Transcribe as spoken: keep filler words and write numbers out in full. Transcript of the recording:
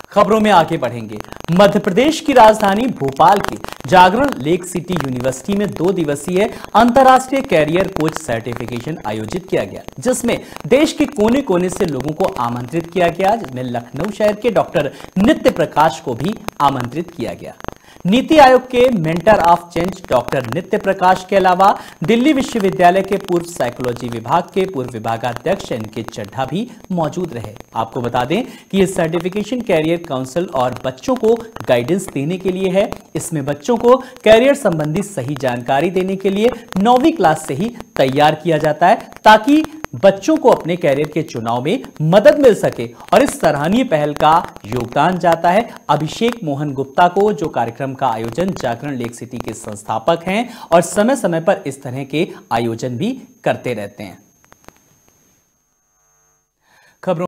खबरों में आगे बढ़ेंगे। मध्य प्रदेश की राजधानी भोपाल की जागरण लेक सिटी यूनिवर्सिटी में दो दिवसीय अंतर्राष्ट्रीय कैरियर कोच सर्टिफिकेशन आयोजित किया गया, जिसमें देश के कोने कोने से लोगों को आमंत्रित किया गया, जिसमें लखनऊ शहर के डॉक्टर नित्य प्रकाश को भी आमंत्रित किया गया। नीति आयोग के मेंटर ऑफ चेंज डॉक्टर नित्य प्रकाश के अलावा दिल्ली विश्वविद्यालय के पूर्व साइकोलॉजी विभाग के पूर्व विभागाध्यक्ष इनके चड्ढा भी मौजूद रहे। आपको बता दें कि यह सर्टिफिकेशन कैरियर काउंसिल और बच्चों को गाइडेंस देने के लिए है। इसमें बच्चों को कैरियर संबंधी सही जानकारी देने के लिए नौवीं क्लास से ही तैयार किया जाता है, ताकि बच्चों को अपने कैरियर के चुनाव में मदद मिल सके। और इस सराहनीय पहल का योगदान जाता है अभिषेक मोहन गुप्ता को, जो कार्यक्रम का आयोजन जागरण लेक सिटी के संस्थापक हैं और समय समय पर इस तरह के आयोजन भी करते रहते हैं।